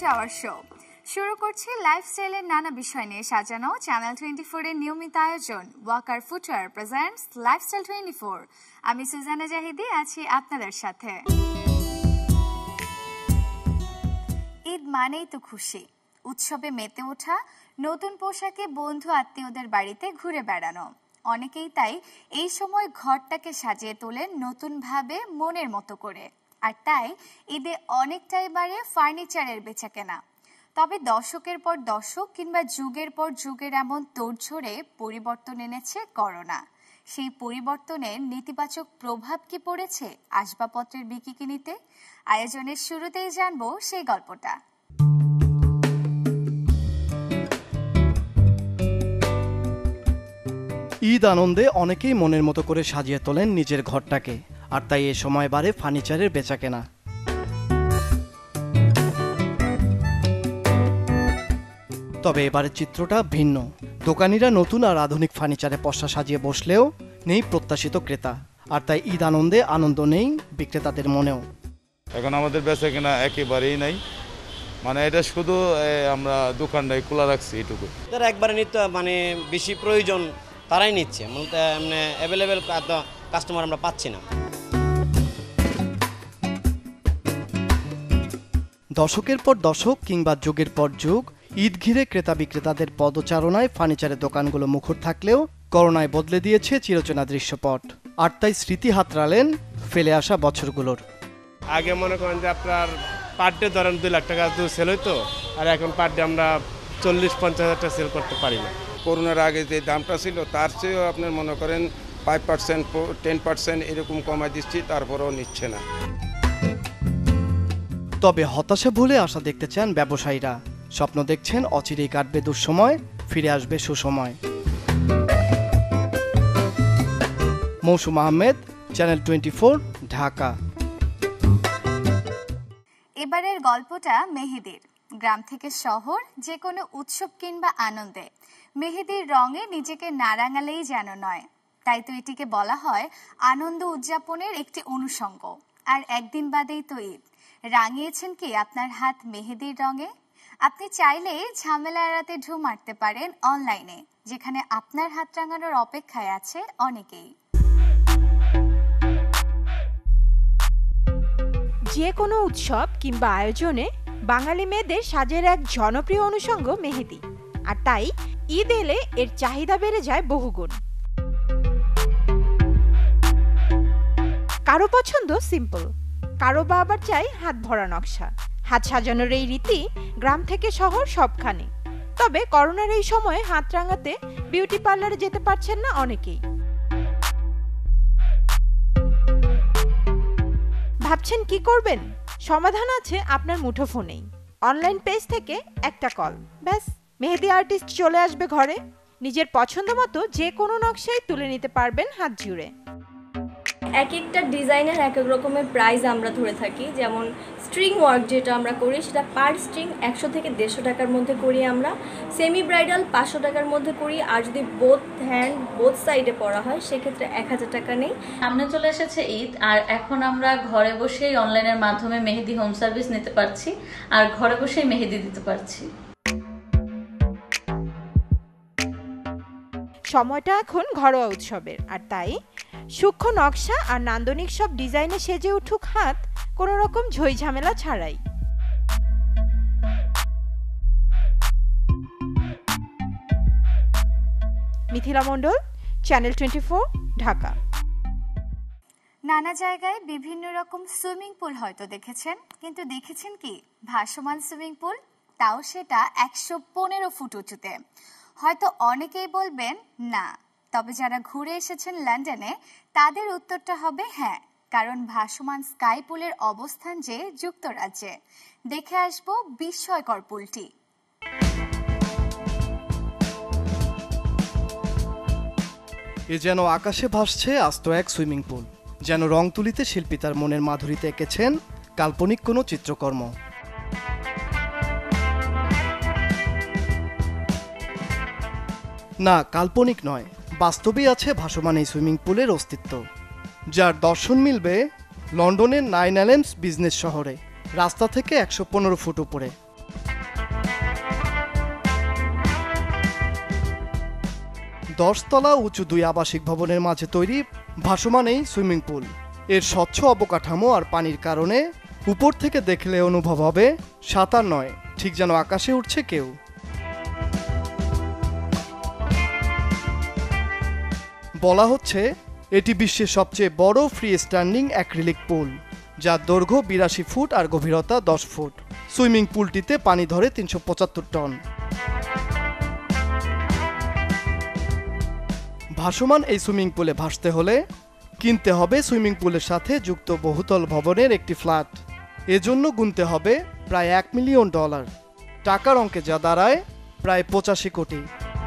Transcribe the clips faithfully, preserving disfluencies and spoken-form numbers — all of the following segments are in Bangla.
To our show. শুরু করছি লাইফস্টাইলের নানা বিষয় নিয়ে সাজানো চ্যানেল টোয়েন্টি ফোর এর নিয়মিত আয়োজন Walker footwear presents lifestyle twenty four. আমি সুজানা জাহিদি আছি আপনাদের সাথে। ঈদ মানেই তো খুশি, উৎসবে মেতে ওঠা, নতুন পোশাকে বন্ধু আত্মীয়দের বাড়িতে ঘুরে বেড়ানো। অনেকেই তাই এই সময় ঘরটাকে সাজিয়ে তোলেন নতুন ভাবে মনের মতো করে, আর তাই ঈদে অনেকটাই বাড়ে ফার্নিচারের বেচাকেনা। তবে দশকের পর দশক কিংবা যুগের পর যুগের এমন তোড়জোড়ে পরিবর্তন এনেছে করোনা। সেই পরিবর্তনের নেতিবাচক প্রভাব কি পড়েছে আসবাবপত্রের বিকিকিনিতে? আয়োজনের শুরুতেই জানবো সেই গল্পটা। ঈদ আনন্দে অনেকেই মনের মতো করে সাজিয়ে তোলেন নিজের ঘরটাকে, আর তাই এ সময় বাড়ে ফার্নিচারের বেচাকেনা। তবে এবারের চিত্রটা ভিন্ন। দোকানিরা নতুন আর আধুনিক ফার্নিচারে পসরা সাজিয়ে বসলেও নেই প্রত্যাশিত ক্রেতা, আর তাই ঈদ আনন্দে আনন্দ নেই বিক্রেতাদের মনেও। এখন আমাদের বেচাকেনা একেবারেই নাই, মানে এটা শুধু আমরা দোকানটাই খোলা রাখছি এইটুকু। যারা একবারে নিত্য মানে বেশি প্রয়োজন তারাই নিচ্ছে, মূলত মানে অ্যাভেলেবেল কাস্টমার আমরা পাচ্ছি না। দশকের পর দশক কিংবা যুগের পর যুগ ঈদ ঘিরে ক্রেতা বিক্রেতাদের পদচারণায় ফার্নিচারের দোকানগুলো মুখর থাকলেও করোনায় বদলে দিয়েছে চিরচেনা দৃশ্যপট, আর তাই স্মৃতি হাতড়ালেন ফেলে আসা বছরগুলোর। আগে মনে করেন যে আপনার পার ডে ধরেন দুই লাখ টাকা সেল হইতো, আর এখন পার ডে আমরা চল্লিশ পঞ্চাশ হাজার টাকা সেল করতে পারি না। করোনার আগে যে দামটা ছিল তার চেয়েও আপনার মনে করেন ফাইভ পার্সেন্ট টেন পার্সেন্ট এরকম কমাই দিচ্ছি, তারপরেও নিচ্ছে না। তবে হতাশা ভুলে আশা দেখতে চান ব্যবসায়ীরা। স্বপ্ন দেখছেন অচিরেই কাটবে দুঃসময়, ফিরে আসবে সুসময়। Mousum Ahmed, channel twenty four, Dhaka. এবারের গল্পটা মেহেদির। গ্রাম থেকে শহর, যে কোনো উৎসব কিংবা আনন্দে মেহেদির রঙে নিজেকে না রাঙালেই যেন নয়। তাই তো এটিকে বলা হয় আনন্দ উদযাপনের একটি অনুষঙ্গ। আর একদিন বাদেই তো ঈদ। রাঙিয়েছেন কি আপনার হাত মেহেদির রঙে? আপনি চাইলে ঝামেলা এড়াতে ঢু মারতে পারেন অনলাইনে, যেখানে আপনার হাত রাঙানোর অপেক্ষায় আছে অনেকেই। যে কোনো উৎসব কিংবা আয়োজনে বাঙালি মেয়েদের সাজের এক জনপ্রিয় অনুষঙ্গ মেহেদি, আর তাই ঈদ এলে এর চাহিদা বেড়ে যায় বহুগুণ। কারো পছন্দ সিম্পল, কারো বা আবার চাই হাত ভরা নকশা। হাত সাজানোর এই রীতি গ্রাম থেকে শহর সবখানে। তবে করোনার এই সময়ে হাত রাঙাতে বিউটি পার্লারে যেতে পারছেন না অনেকেই। ভাবছেন কি করবেন? সমাধান আছে আপনার মুঠোফোনেই। অনলাইন পেজ থেকে একটা কল, ব্যাস মেহেদি আর্টিস্ট চলে আসবে ঘরে। নিজের পছন্দ মতো যে কোনো নকশাই তুলে নিতে পারবেন হাত জুড়ে। এক একটা ডিজাইনের এক এক রকমের প্রাইস আমরা ধরে থাকি। যেমন স্ট্রিং ওয়ার্ক যেটা আমরা করি সেটা পার স্ট্রিং একশো থেকে দেড়শো টাকার মধ্যে করি আমরা। সেমি ব্রাইডাল পাঁচশো টাকার মধ্যে করি, আর যদি বোথ হ্যান্ড বোথ সাইডে পরা হয় সেক্ষেত্রে এক হাজার টাকা নেই। সামনে চলে এসেছে ঈদ, আর এখন আমরা ঘরে বসেই অনলাইনের মাধ্যমে মেহেদি হোম সার্ভিস নিতে পারছি, আর ঘরে বসেই মেহেদি দিতে পারছি। সময়টা এখন ঘরোয়া উৎসবের, আর তাই সূক্ষ্ম নকশা আর নান্দনিক সব ডিজাইনে সেজে উঠুক হাত, কোনো রকম ঝই ঝামেলা ছাড়াই। Mithila Mondal, channel twenty four, Dhaka. নানা জায়গায় বিভিন্ন রকম সুইমিং পুল হয়তো দেখেছেন, কিন্তু দেখেছেন কি ভাসমান সুইমিং পুল? তাও সেটা একশো পনেরো ফুট উঁচুতে। হয়তো অনেকেই বলবেন না, তবে যারা ঘুরে এসেছেন লন্ডনে তাদের উত্তরটা হবে হ্যাঁ, কারণ ভাসমান স্কাই পুলের অবস্থান যে যুক্তরাজ্যে। দেখে আসবো বিস্ময়কর পুলটি। এ যেন আকাশে ভাসছে আস্ত এক সুইমিং পুল, যেন রং তুলিতে শিল্পী তার মনের মাধুরীতে এঁকেছেন কাল্পনিক কোনো চিত্রকর্ম। না, কাল্পনিক নয়, বাস্তবেই আছে ভাসমান এই সুইমিং পুলের অস্তিত্ব, যার দর্শন মিলবে লন্ডনের নাইন এলেমস বিজনেস শহরে, রাস্তা থেকে একশো পনেরো ফুট উপরে। দশতলা উঁচু দুই আবাসিক ভবনের মাঝে তৈরি ভাসমান এই সুইমিং পুল। এর স্বচ্ছ অবকাঠামো আর পানির কারণে উপর থেকে দেখলে অনুভব হবে সাঁতার নয়, ঠিক যেন আকাশে উঠছে কেউ। বলা হচ্ছে এটি বিশ্বের সবচেয়ে বড় ফ্রি স্ট্যান্ডিং অ্যাক্রিলিক পুল, যার দৈর্ঘ্য বিরাশি ফুট আর গভীরতা দশ ফুট। সুইমিং পুলটিতে পানি ধরে তিনশো পঁচাত্তর টন। ভাসমান এই সুইমিং পুলে ভাসতে হলে কিনতে হবে সুইমিং পুলের সাথে যুক্ত বহুতল ভবনের একটি ফ্ল্যাট। এজন্য গুনতে হবে প্রায় এক মিলিয়ন ডলার, টাকার অঙ্কে যা দাঁড়ায় প্রায় পঁচাশি কোটি।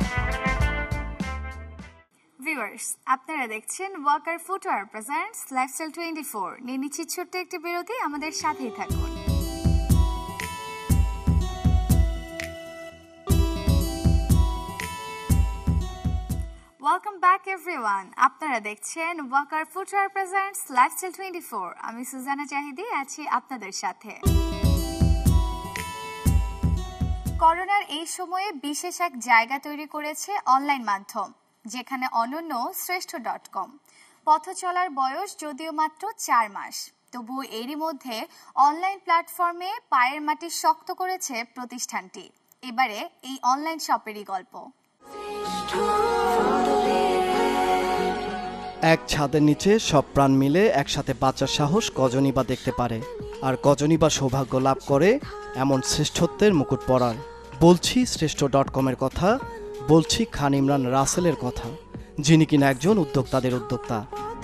ভিউয়ার্স, আপনারা দেখছেন Walker footwear presents lifestyle twenty four. নিয়ে নিচ্ছি ছোট্ট একটি বিরতি, আমাদের সাথেই থাকুন। ওয়েলকাম ব্যাক এভরিওয়ান, আপনারা দেখছেন Walker footwear presents lifestyle twenty four. আমি সুজানা জাহিদি আছি আপনাদের সাথে। করোনার এই সময়ে বিশেষ এক জায়গা তৈরি করেছে অনলাইন মাধ্যম, যেখানে অনন্য শ্রেষ্ঠ ডট কম। পথ চলার বয়স যদিও মাত্র চার মাস, তবুও এরই মধ্যে অনলাইন প্ল্যাটফর্মে পায়ের মাটি শক্ত করেছে প্রতিষ্ঠানটি। এবারে এই অনলাইন শপেরই গল্প। এক ছাদের নিচে সব প্রাণ মিলে একসাথে বাঁচার সাহস কজনই বা দেখতে পারে, আর কজনই বা সৌভাগ্য লাভ করে এমন শ্রেষ্ঠত্বের মুকুট পরার। বলছি শ্রেষ্ঠ ডট কমের কথা, বলছি খান ইমরান রাসেলের কথা, যিনি কিনা একজন উদ্যোক্তাদের উদ্যোক্তা।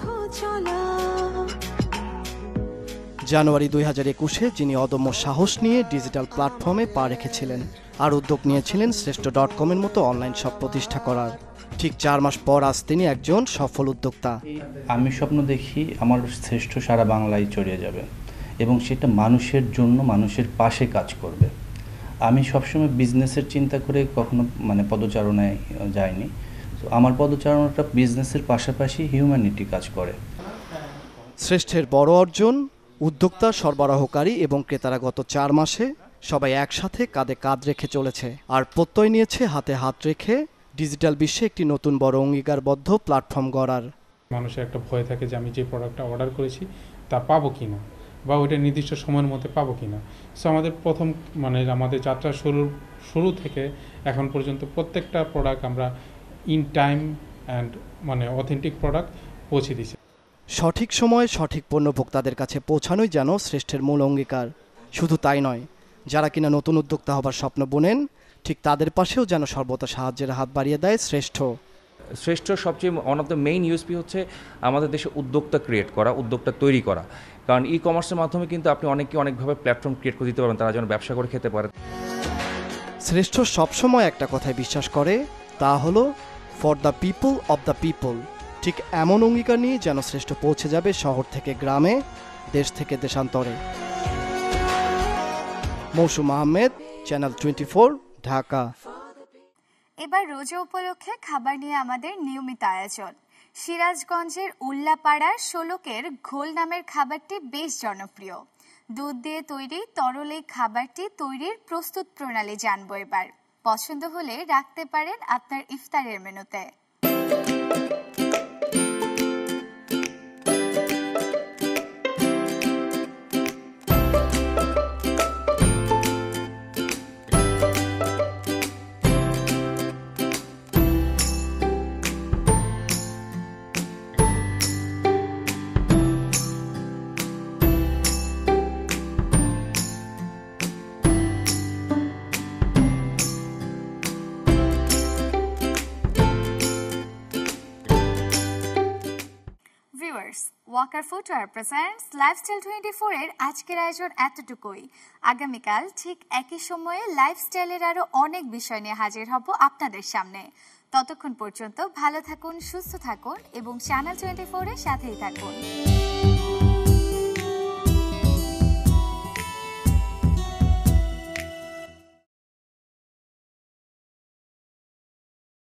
জানুয়ারি দুই হাজার একুশে যিনি অদম্য সাহস নিয়ে ডিজিটাল প্ল্যাটফর্মে পা রেখেছিলেন আর উদ্যোগ নিয়েছিলেন শ্রেষ্ঠ ডট কমের মতো অনলাইন শপ প্রতিষ্ঠা করার, ঠিক চার মাস পর আজ তিনি একজন সফল উদ্যোক্তা। আমি স্বপ্ন দেখি আমার শ্রেষ্ঠ সারা বাংলায় ছড়িয়ে যাবে এবং সেটা মানুষের জন্য, মানুষের পাশে কাজ করবে। আমি সবসময় বিজনেসের চিন্তা করে কখনো মানে পদচারণায় যাইনি। তো আমার পদচারণাটা বিজনেসের পাশাপাশি হিউম্যানিটি কাজ করে। শ্রেষ্ঠের বড় অর্জন, উদ্যোক্তা, সরবরাহকারী এবং ক্রেতারা গত চার মাসে সবাই একসাথে কাঁধে কাঁধ রেখে চলেছে আর প্রত্যয় নিয়েছে হাতে হাত রেখে ডিজিটাল বিশ্বে একটি নতুন বড় অঙ্গীকারবদ্ধ প্ল্যাটফর্ম গড়ার। মানুষের একটা ভয় থাকে যে আমি যে প্রোডাক্টটা অর্ডার করেছি তা পাবো কিনা, বা ওইটা নির্দিষ্ট সময়ের মধ্যে পাবো কিনা। সো আমাদের প্রথম মানে আমাদের যাত্রা শুরু শুরু থেকে এখন পর্যন্ত প্রত্যেকটা প্রোডাক্ট আমরা ইন টাইম অ্যান্ড মানে অথেন্টিক প্রোডাক্ট পৌঁছে দিচ্ছি। সঠিক সময়ে সঠিক পণ্য ভোক্তাদের কাছে পৌঁছানোই যেন শ্রেষ্ঠের মূল অঙ্গীকার। শুধু তাই নয়, যারা কিনা নতুন উদ্যোক্তা হবার স্বপ্ন বোনেন ঠিক তাদের পাশেও যেন সর্বদা সাহায্যের হাত বাড়িয়ে দেয় শ্রেষ্ঠ। শ্রেষ্ঠ সবচেয়ে one of the main USP হচ্ছে আমাদের দেশে উদ্যোক্তা ক্রিয়েট করা, উদ্যোক্তা তৈরি করা। কারণ ই কমার্সের মাধ্যমে কিন্তু আপনি অনেককে অনেকভাবে প্ল্যাটফর্ম ক্রিয়েট করে দিতে পারেন, তারা যেন ব্যবসা করে খেতে পারে। শ্রেষ্ঠ সবসময় একটা কথায় বিশ্বাস করে, তা হলো for the people of the people. ঠিক এমন অঙ্গীকার নিয়ে যেন শ্রেষ্ঠ পৌঁছে যাবে শহর থেকে গ্রামে, দেশ থেকে দেশান্তরে। Mousum Ahmed, channel twenty four, Dhaka. এবার রোজা উপলক্ষে খাবার নিয়ে আমাদের নিয়মিত আয়োজন। সিরাজগঞ্জের উল্লাপাড়ার ষোলকের ঘোল নামের খাবারটি বেশ জনপ্রিয়। দুধ দিয়ে তৈরি তরল এই খাবারটি তৈরির প্রস্তুত প্রণালী জানবো এবার। পছন্দ হলে রাখতে পারেন আপনার ইফতারের মেনুতে। Walker footwear presents lifestyle twenty four এর আজকের আয়োজন এতটুকুই। আগামীকাল ঠিক একই সময়ে লাইফস্টাইলের আরো অনেক বিষয় নিয়ে হাজির হব আপনাদের সামনে। ততক্ষণ পর্যন্ত ভালো থাকুন, সুস্থ থাকুন এবং চ্যানেল টোয়েন্টি ফোর এর সাথেই থাকুন।